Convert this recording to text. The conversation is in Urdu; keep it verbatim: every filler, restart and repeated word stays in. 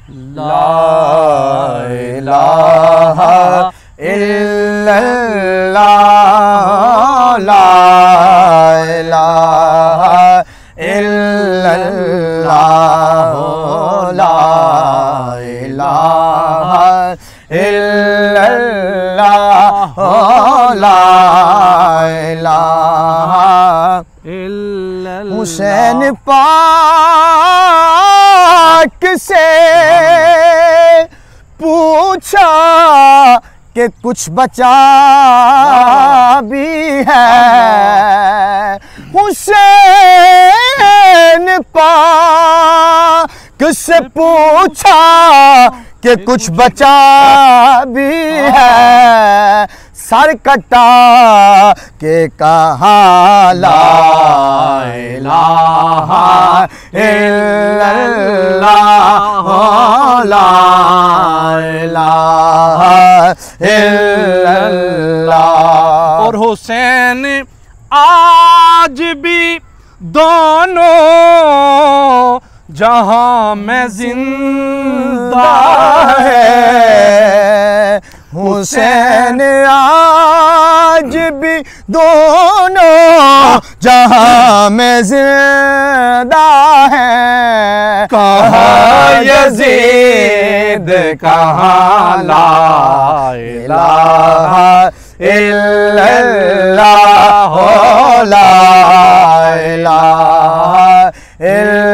لا الہ الا اللہ لا الہ الا اللہ لا الہ الا اللہ لا الہ الا اللہ حسین پاک سے پوچھا کہ کچھ بچا بھی ہے حسین پاک سے پوچھا کہ کچھ بچا بھی ہے سر کٹا کہ کہا لا الہ الا اللہ لا الہ الا اللہ اور حسین آج بھی دونوں جہاں میں زندہ ہے حسین آج بھی دونوں جہاں میں زندہ ہیں کہاں یزید کہاں لا الہ الا اللہ لا الہ الا